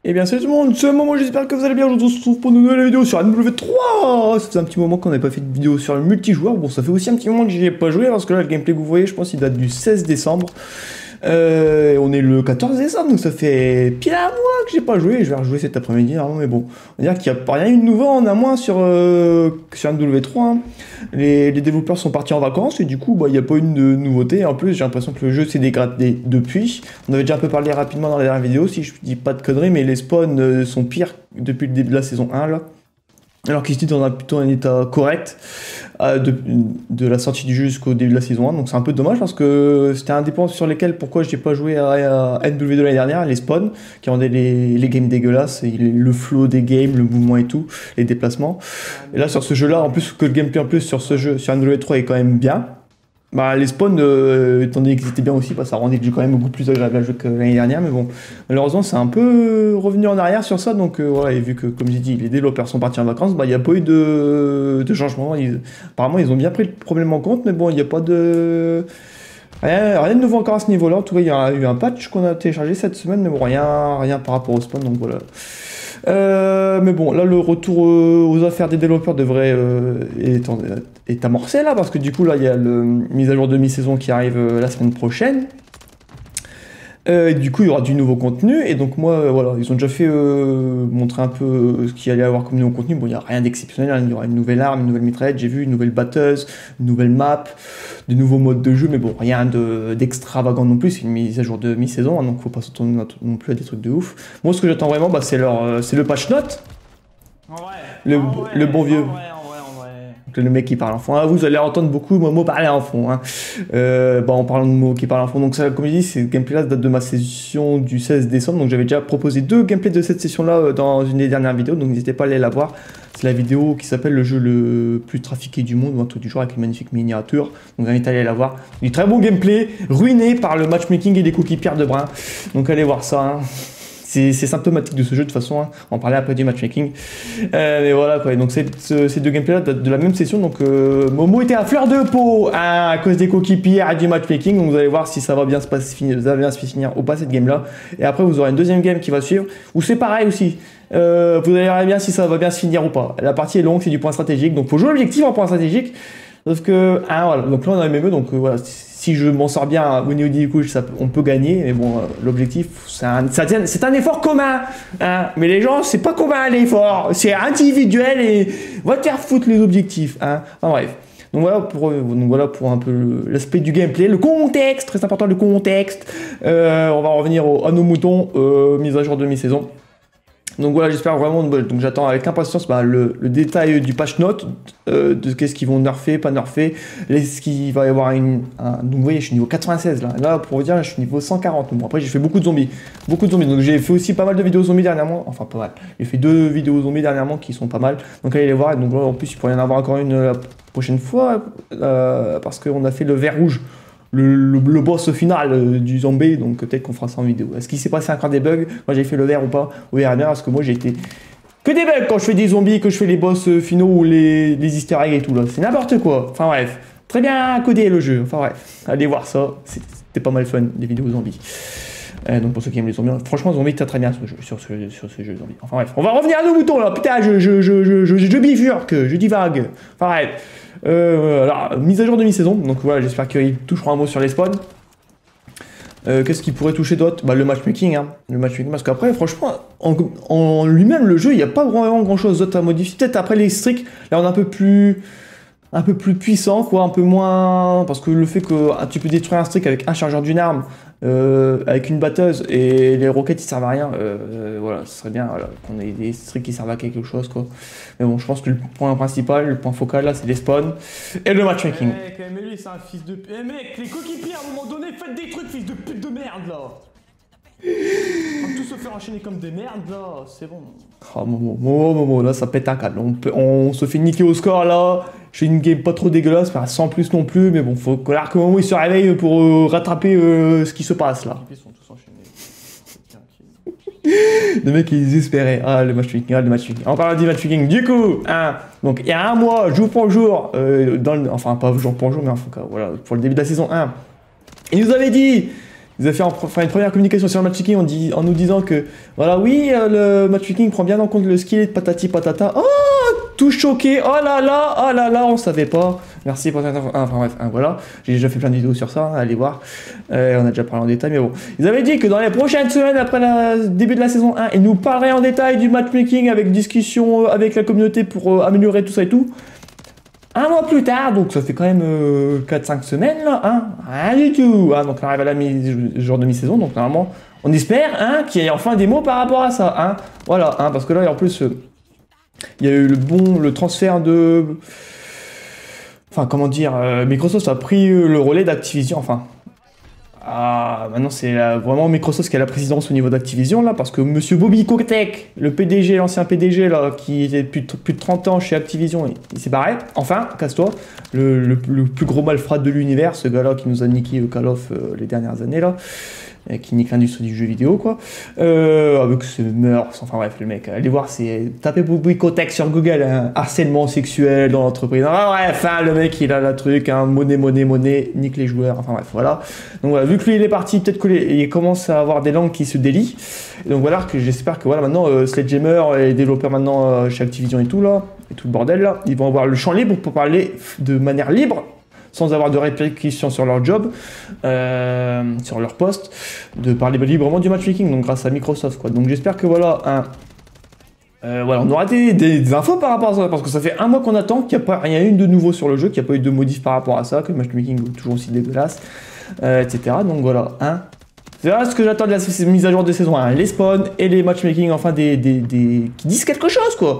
Eh bien salut tout le monde, c'est Momo, j'espère que vous allez bien. Aujourd'hui on se retrouve pour une nouvelle vidéo sur MW3. Ça faisait un petit moment qu'on n'avait pas fait de vidéo sur le multijoueur. Bon, ça fait aussi un petit moment que j'y ai pas joué parce que là le gameplay que vous voyez, je pense il date du 16 décembre. On est le 14 décembre, donc ça fait pile un mois que j'ai pas joué. Je vais rejouer cet après-midi, mais bon, on va dire qu'il n'y a rien eu de nouveau en un mois sur MW3. Hein. Les développeurs sont partis en vacances et du coup, il n'y a pas eu de nouveauté. En plus, j'ai l'impression que le jeu s'est dégradé depuis. On avait déjà un peu parlé rapidement dans la dernière vidéo, si je dis pas de conneries, mais les spawns sont pires depuis le début de la saison 1 là. Alors qu'ils étaient dans plutôt un état correct de la sortie du jeu jusqu'au début de la saison 1, donc c'est un peu dommage parce que c'était un des points sur lesquels pourquoi je n'ai pas joué à MW2 l'année dernière, les spawns qui rendaient les games dégueulasses, et le flow des games, le mouvement et tout, les déplacements. Et là sur ce jeu là, en plus que le gameplay en plus sur ce jeu, sur MW3 est quand même bien. Les spawns, étant donné qu'ils étaient bien aussi, ça rendait le jeu quand même beaucoup plus agréable à jouer que l'année dernière, mais bon, malheureusement c'est un peu revenu en arrière sur ça, donc voilà, et vu que, comme j'ai dit, les développeurs sont partis en vacances, il n'y a pas eu de changement. Apparemment ils ont bien pris le problème en compte, mais bon, il n'y a pas de... Rien de nouveau encore à ce niveau-là. En tout cas, il y a eu un patch qu'on a téléchargé cette semaine, mais bon, rien par rapport au spawn, donc voilà. Mais bon, là, le retour aux affaires des développeurs devrait est amorcé là, parce que du coup, là, il y a le mise à jour de mi-saison qui arrive la semaine prochaine. Et du coup, il y aura du nouveau contenu, et donc moi, voilà, ils ont déjà fait montrer un peu ce qu'il allait avoir comme nouveau contenu. Bon, il n'y a rien d'exceptionnel, hein. Il y aura une nouvelle arme, une nouvelle mitraillette, j'ai vu, une nouvelle batteuse, une nouvelle map, des nouveaux modes de jeu, mais bon, rien d'extravagant non plus, c'est une mise à jour de mi-saison, hein, donc faut pas s'attendre non plus à des trucs de ouf. Moi, ce que j'attends vraiment, c'est le patch note, le bon vieux. Le mec qui parle en fond. Ah, vous allez entendre beaucoup Momo parler en fond. Hein. En parlant de Momo qui parle en fond. Donc ça, comme je dis, ce gameplay là date de ma session du 16 décembre. Donc j'avais déjà proposé 2 gameplays de cette session là dans une des dernières vidéos. Donc n'hésitez pas à aller la voir. C'est la vidéo qui s'appelle le jeu le plus trafiqué du monde, ou un truc du genre, avec une magnifique miniature. Donc j'invite à aller la voir. Du très bon gameplay, ruiné par le matchmaking et des cookies Pierre de Brun. Donc allez voir ça. Hein. C'est symptomatique de ce jeu de toute façon, hein. On parlait après du matchmaking. Mais voilà quoi, et donc ces 2 gameplays là datent de la même session, donc Momo était à fleur de peau hein, à cause des coquilles pierres et du matchmaking, donc vous allez voir si ça va bien se finir ou pas cette game là. Et après vous aurez une deuxième game qui va suivre, où c'est pareil aussi. Vous allez voir bien si ça va bien se finir ou pas. La partie est longue, c'est du point stratégique, donc faut jouer l'objectif en point stratégique. Sauf que, voilà, donc là on a MME, donc voilà, si je m'en sors bien au niveau du coup, on peut gagner, mais bon, l'objectif, c'est un effort commun, hein, mais les gens, c'est pas commun l'effort, c'est individuel et va te faire foutre les objectifs, hein, enfin bref. Donc voilà pour un peu l'aspect du gameplay, le contexte, très important le contexte. On va revenir à nos moutons, mise à jour de mi-saison. Donc voilà, j'espère vraiment, donc j'attends avec impatience le détail du patch note, de qu'est-ce qu'ils vont nerfer, pas nerfer, est-ce qu'il va y avoir donc vous voyez, je suis niveau 96 là pour vous dire, je suis niveau 140, bon après j'ai fait beaucoup de zombies, donc j'ai fait aussi pas mal de vidéos zombies dernièrement, enfin pas mal, j'ai fait 2 vidéos zombies dernièrement qui sont pas mal, donc allez les voir, et donc là, en plus il pourrait y en avoir encore une la prochaine fois, parce qu'on a fait le vert rouge, le boss final du zombie, donc peut-être qu'on fera ça en vidéo. Est-ce qu'il s'est passé encore des bugs quand j'ai fait le vert ou pas? Vous verrez bien, parce que moi j'ai été que des bugs quand je fais des zombies, que je fais les boss finaux ou les easter eggs et tout là, c'est n'importe quoi. Enfin bref, très bien codé le jeu, enfin bref, allez voir ça, c'était pas mal fun, des vidéos zombies. Donc pour ceux qui aiment les zombies, franchement zombie t'as très bien sur ce jeu zombie. Enfin bref, on va revenir à nos moutons là, putain je bifurque, je divague. Enfin bref. Alors, mise à jour de mi-saison, donc voilà, j'espère qu'ils toucheront un mot sur les spawns. Qu'est-ce qui pourrait toucher d'autre? Le matchmaking, hein. Le matchmaking, parce qu'après, franchement, en lui-même, le jeu, il n'y a pas vraiment grand-chose d'autre à modifier. Peut-être après les streaks, là, on est un peu plus puissant, quoi, un peu moins... Parce que le fait que tu peux détruire un streak avec un chargeur d'une arme, avec une batteuse, et les roquettes, ils servent à rien, voilà, ce serait bien voilà, qu'on ait des streaks qui servent à quelque chose, quoi. Mais bon, je pense que le point principal, le point focal, là, c'est les spawns et le matchmaking. Mec, mais lui, c'est un fils de... mec, les coquilles pierres, à un moment donné, faites des trucs, fils de pute de merde, là. On va tous se faire enchaîner comme des merdes là, c'est bon. Oh Momo, là ça pète un câble. On se fait niquer au score là. Je fais une game pas trop dégueulasse, pas sans plus non plus, mais bon, faut que Momo il se réveille pour rattraper ce qui se passe là. Ils sont tous enchaînés. Le mec est désespéré. Ah le matchmaking, En parlant du matchmaking, du coup, hein, donc il y a un mois, jour pour jour, enfin pas jour pour jour, mais en tout cas, voilà, pour le début de la saison 1, il nous avait dit Ils avaient fait une première communication sur le matchmaking en nous disant que, voilà, oui, le matchmaking prend bien en compte le skill, patati patata. Oh, tout choqué, oh là là, on savait pas. Merci pour cette info. Enfin bref, voilà. J'ai déjà fait plein de vidéos sur ça, allez voir. On a déjà parlé en détail, mais bon. Ils avaient dit que dans les prochaines semaines, après le début de la saison 1, ils nous parleraient en détail du matchmaking avec discussion avec la communauté pour améliorer tout ça et tout. Un mois plus tard, donc ça fait quand même 4-5 semaines là, hein, rien du tout. Hein, donc on arrive à la jour de mi-saison, donc normalement, on espère hein, qu'il y ait enfin des mots par rapport à ça. Hein, voilà, hein, parce que là, en plus, il y a eu le transfert de... Enfin, comment dire, Microsoft a pris le relais d'Activision, enfin... maintenant c'est vraiment Microsoft qui a la présidence au niveau d'Activision là, parce que monsieur Bobby Kotick, le PDG, l'ancien PDG là, qui était plus de 30 ans chez Activision, il s'est barré. Enfin, casse-toi, le plus gros malfrat de l'univers, ce gars là qui nous a niqué Call of les dernières années là, qui nique l'industrie du jeu vidéo quoi, avec ses mœurs, enfin bref, le mec, allez voir, tapez Bobby Kotick sur Google, hein, harcèlement sexuel dans l'entreprise, bref, hein, le mec il a la truc, hein, monnaie, nique les joueurs, enfin bref, voilà. Donc voilà, vu que lui il est parti, peut-être qu'il commence à avoir des langues qui se délient, et donc voilà, que j'espère que voilà, maintenant, Sledgehammer et les développeurs maintenant chez Activision et tout là, et tout le bordel là, ils vont avoir le champ libre pour parler de manière libre, sans avoir de répercussions sur leur job, sur leur poste, de parler librement du matchmaking, donc grâce à Microsoft, quoi. Donc j'espère que voilà, voilà, on aura des infos par rapport à ça, parce que ça fait un mois qu'on attend, qu'il n'y a pas rien eu de nouveau sur le jeu, qu'il n'y a pas eu de modif par rapport à ça, que le matchmaking est toujours aussi dégueulasse, etc. Donc voilà, hein. C'est là ce que j'attends de la mise à jour de saison 1, les spawns et les matchmaking, enfin qui disent quelque chose, quoi.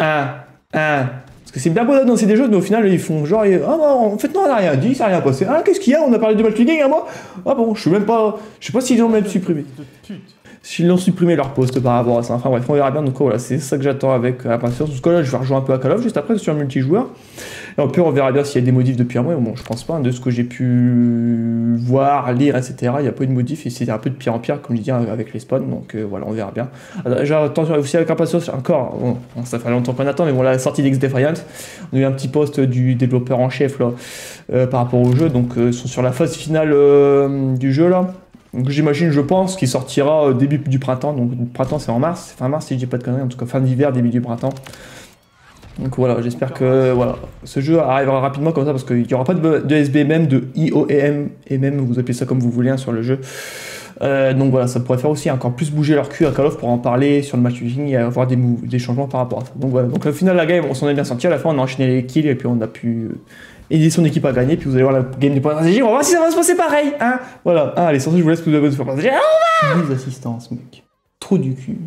Parce que c'est bien beau d'annoncer des jeux, mais au final, ils font genre, ah bon, en fait, non, on n'a rien dit, ça n'a rien passé. Ah, qu'est-ce qu'il y a? On a parlé de matchmaking à moi? Ah bon, je sais pas s'ils l'ont même supprimé. S'ils l'ont supprimé leur post par rapport à ça. Enfin bref, on verra bien. Donc voilà, c'est ça que j'attends avec impatience. Parce que là, je vais rejoindre un peu à Call of juste après sur le multijoueur. Et en plus, on verra bien s'il y a des modifs depuis un mois. Bon, je pense pas. Hein, de ce que j'ai pu voir, lire, etc. Il n'y a pas eu de modifs et c'est un peu de pire en pire, comme je dis, avec les spawns. Donc voilà, on verra bien. J'attends aussi avec impatience encore. Bon, ça fait longtemps qu'on attend, mais bon, la sortie d'X-Defiant. On a eu un petit post du développeur en chef là, par rapport au jeu. Donc, ils sont sur la phase finale du jeu là. Donc j'imagine, je pense qu'il sortira début du printemps. Donc le printemps c'est en mars, fin mars si je dis pas de conneries, en tout cas fin d'hiver, début du printemps. Donc voilà, j'espère que voilà, ce jeu arrivera rapidement comme ça parce qu'il n'y aura pas de SBMM, de IOEM, et même vous appelez ça comme vous voulez hein, sur le jeu. Donc voilà, ça pourrait faire aussi encore plus bouger leur cul à Call of pour en parler sur le matchmaking et avoir des changements par rapport à ça. Donc voilà, donc au final la game, on s'en est bien sorti, à la fin on a enchaîné les kills et puis on a pu aider son équipe à gagner, puis vous allez voir la game des points de stratégie, on va voir si ça va se passer pareil, hein. Voilà, allez, sur ce je vous laisse, vous avez besoin de faire partager. 10 assistances, mec. Trop du cul.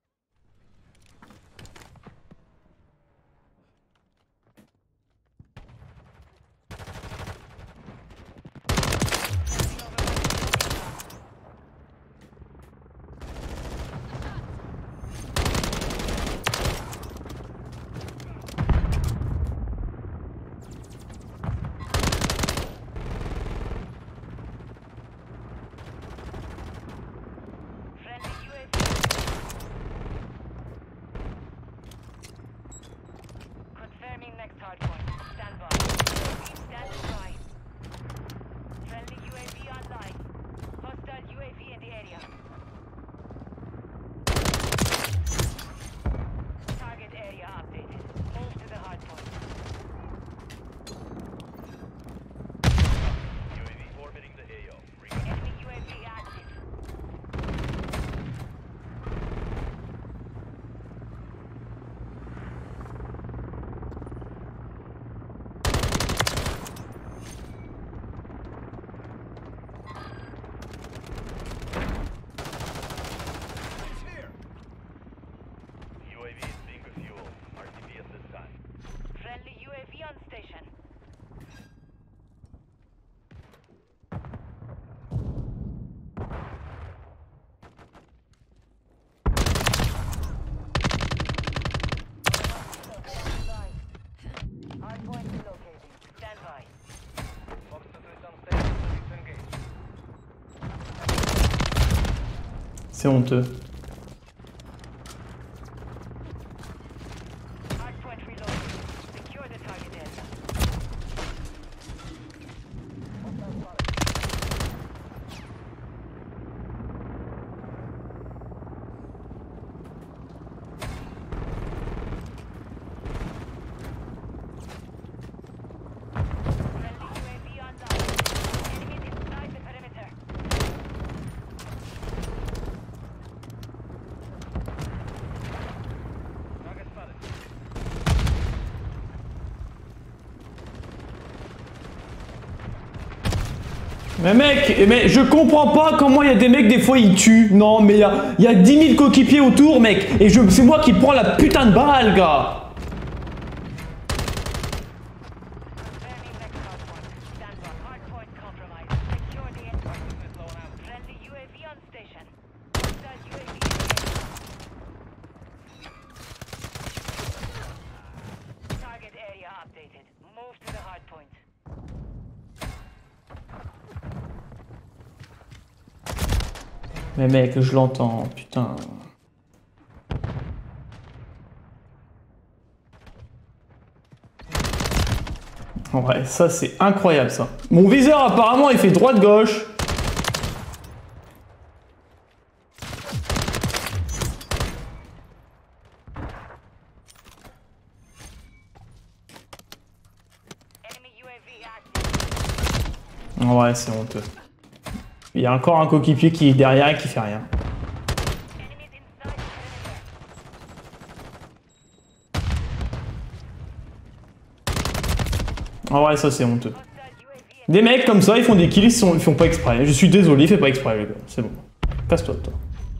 C'est honteux. Mais mec, mais je comprends pas comment il y a des mecs, des fois ils tuent. Non, mais il y a 10 000 coéquipiers autour, mec. Et c'est moi qui prends la putain de balle, gars. Mais mec, je l'entends, putain. Ouais, ça c'est incroyable ça. Mon viseur apparemment il fait droite-gauche. Ouais, c'est honteux. Il y a encore un coéquipier qui est derrière et qui fait rien. Ah ouais, ça c'est honteux. Des mecs comme ça, ils font des kills, ils font pas exprès. Je suis désolé, il fait pas exprès, les gars. C'est bon. Casse-toi, toi.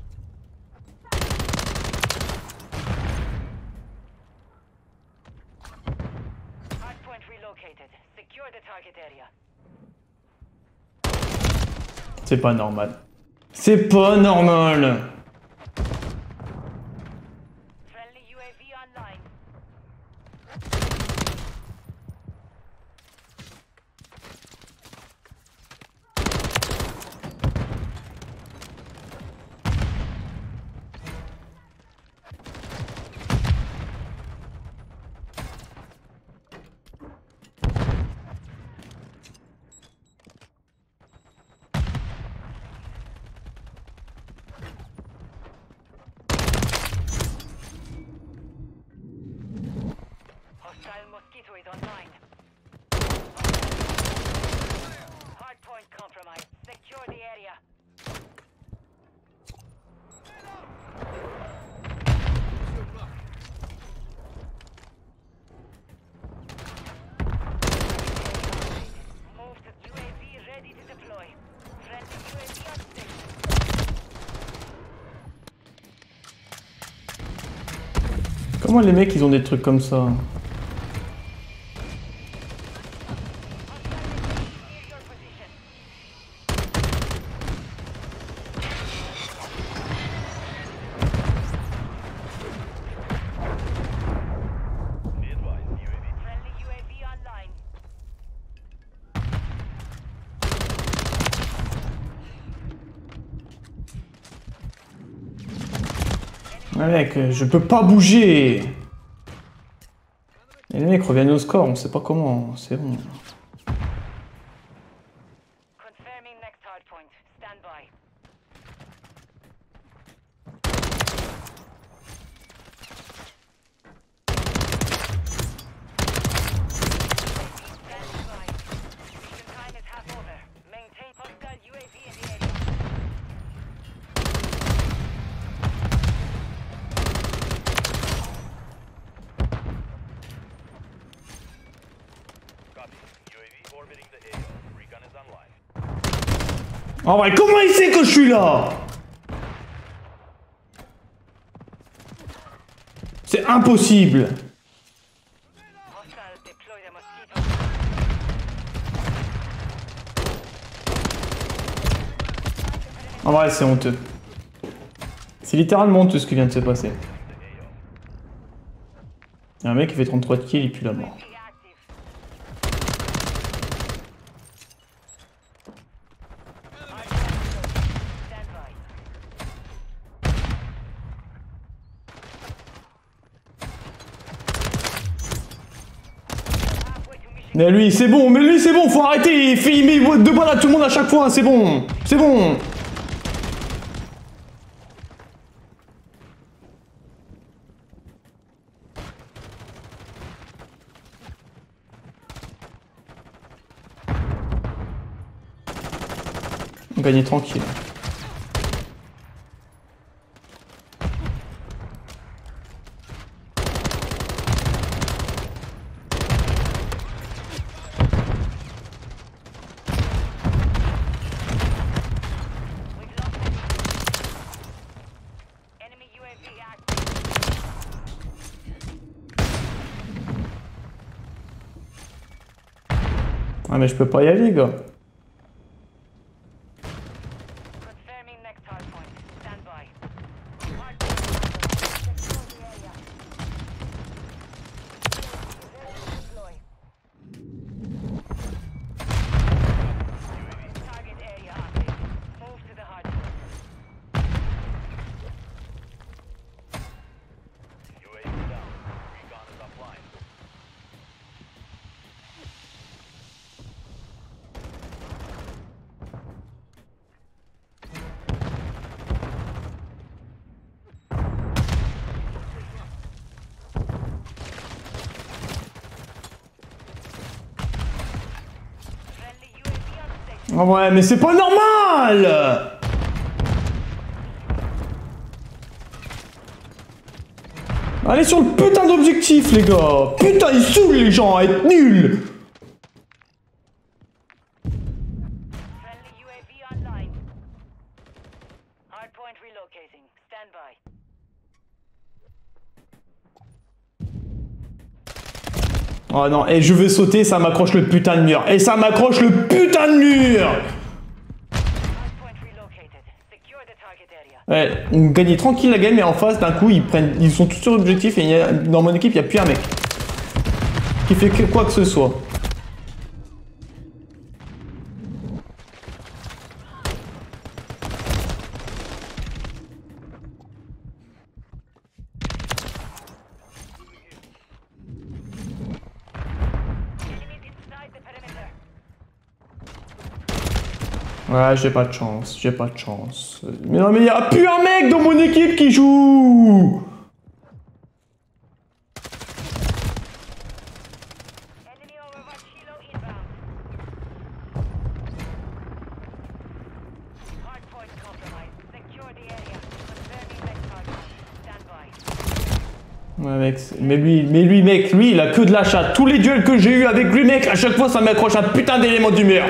C'est pas normal. C'est pas normal. Mosquito is online. Hardpoint compromised. Secure the area. Move to UAV ready to deploy. Friendly UAV on station. Comment les mecs ils ont des trucs comme ça? Ouais, mec, je peux pas bouger. Et les mecs reviennent au score, on sait pas comment, c'est bon. Oh ouais, comment il sait que je suis là? C'est impossible. En vrai, c'est honteux. C'est littéralement honteux ce qui vient de se passer. Il y a un mec qui fait 33 de kills, il pue la mort. Mais lui, c'est bon, faut arrêter, il met deux balles à tout le monde à chaque fois, c'est bon, c'est bon. On gagnait tranquille. Ah mais je peux pas y aller, gars. Oh ouais, mais c'est pas normal! Allez sur le putain d'objectif, les gars! Putain, ils saoulent les gens à être nuls! Oh non, et je vais sauter, ça m'accroche le putain de mur. Et ça m'accroche le putain de mur! Ouais, on gagnait tranquille la game, mais en face, d'un coup, ils sont tous sur l'objectif et dans mon équipe, il n'y a plus un mec qui fait quoi que ce soit. Ouais, j'ai pas de chance, j'ai pas de chance. Mais non, mais il n'y a plus un mec dans mon équipe qui joue! Ouais, mec, mais lui, mec, lui, il a que de la chatte. Tous les duels que j'ai eu avec lui, mec, à chaque fois, ça m'accroche un putain d'élément du mur.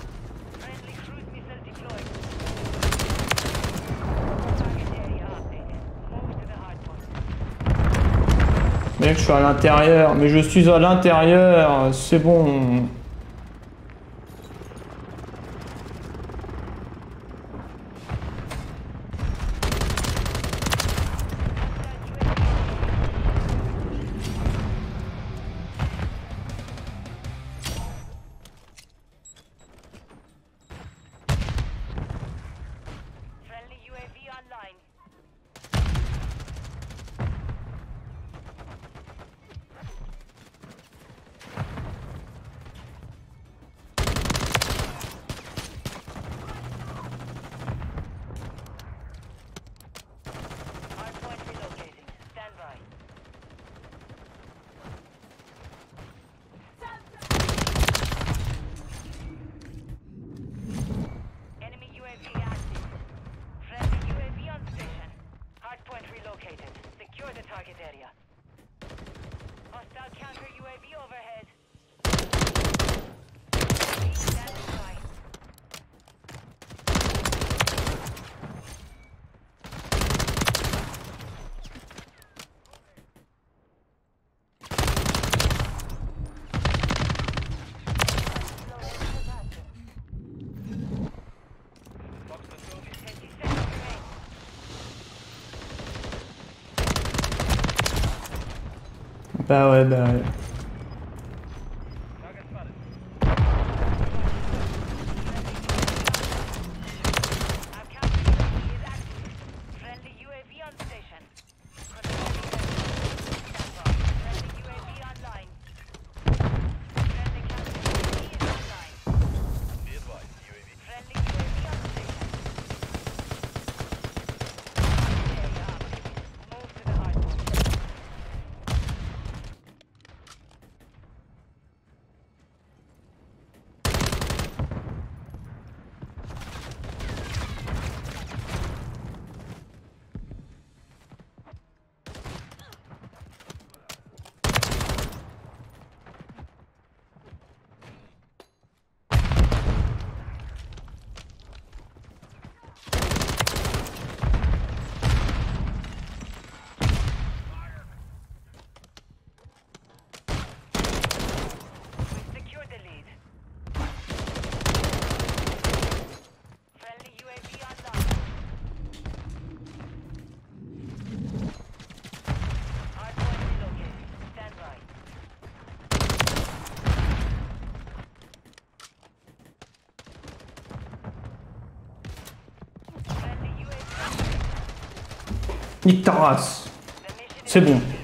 Mec, je suis à l'intérieur, mais je suis à l'intérieur, c'est bon. Bah ouais, bah ouais. Nique ta race. C'est bon.